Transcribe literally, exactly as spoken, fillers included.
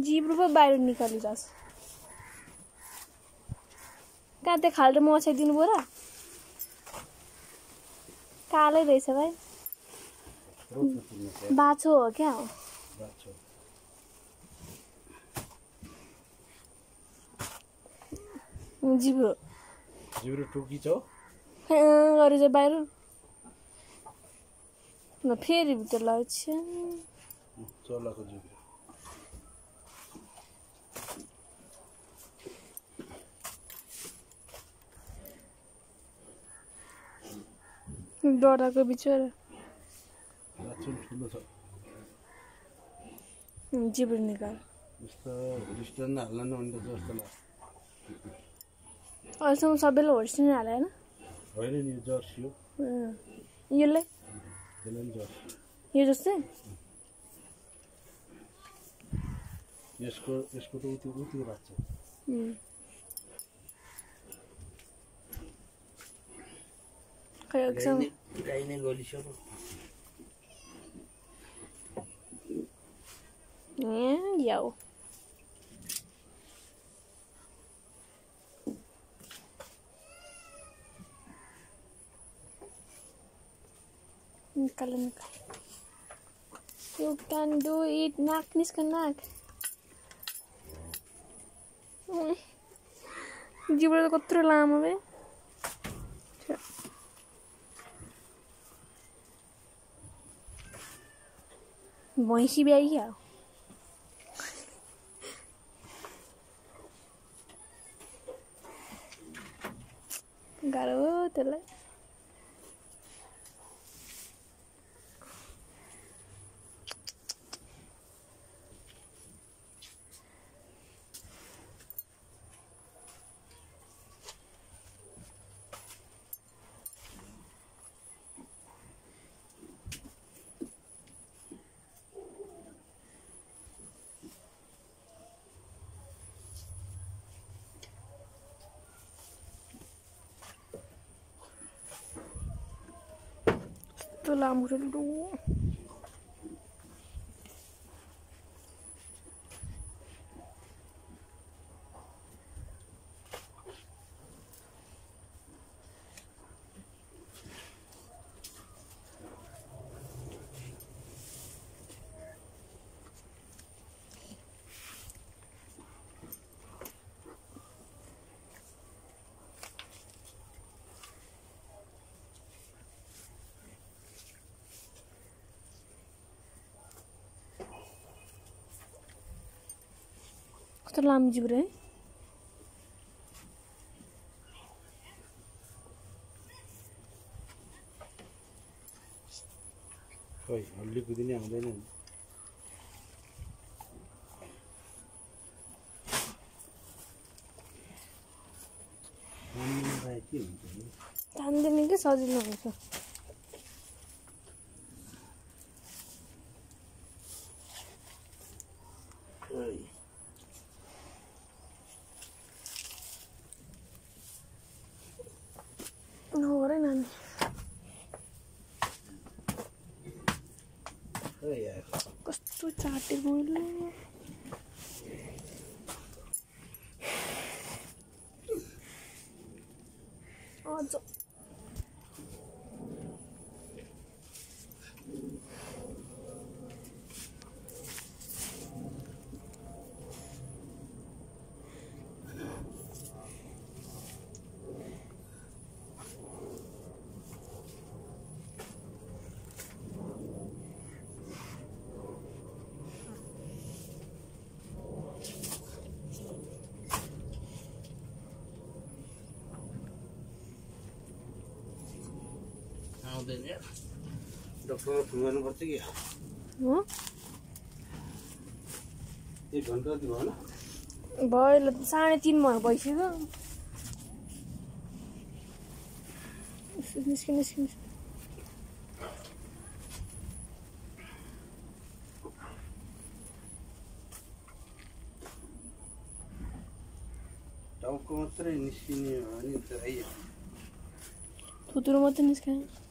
जिब्रो पो बाहिर निकालिरहेछ कहाँ त्यो खाल्टो मछाइदिनु पो र कालै रहेछ भाइ बाछो हो क्या हो जिब्रो जिब्रो टोकी छ गरे चाहिँ बाहिर न फेरि भित्र लाग्छ चलाको जिब्रो डराको बिचरा लाचुन ठुलो छ जिब्रो निकाल यस्तो होलिस्टन हाल्न नहुने जस्तो लाग्छ अहिलेसम्म सबैले होलिस्टन हाले होइन होइन नि जर्सी हो यसले त्यसलाई नि जर्सी यो जस्तै यसको यसको त उति उति राख्छ खै एकछिन गाई नै गलिसक्यो ए याउ निकाल निकाल यू क्यान डू इट नाक निस्क नाक जिब्रो त कत्रो लामो बे भैँसी ब्याइ क्या गाह्रो हो त्यसलाई तो लामो ठुलो कस्तो लामो जिब्रो है खोइ हल्ली कुदिने आउँदैन नि के हुन्छ नि तान्दैन के सजिलो हुन्छ नगरे नानी कस्तो चाटे गोले अझ आउँदैन डक्टरलाई फोन गर्नुपर्छ कि हो एक घन्टा जति भएन भयो साढे तीन भयो भइसक्यो निस्किन निस्किन टाउको मात्रै निस्किने हो भने त आइयो थुतुरो मात्रै निस्किने